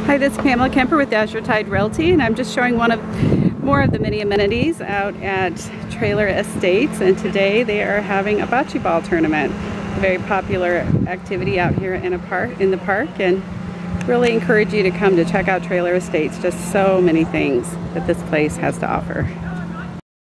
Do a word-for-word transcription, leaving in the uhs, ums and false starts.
Hi, this is Pamela Kemper with Dasher Tide Realty, and I'm just showing one of more of the many amenities out at Trailer Estates. And today they are having a bocce ball tournament, a very popular activity out here in a park, in the park, and really encourage you to come to check out Trailer Estates. Just so many things that this place has to offer.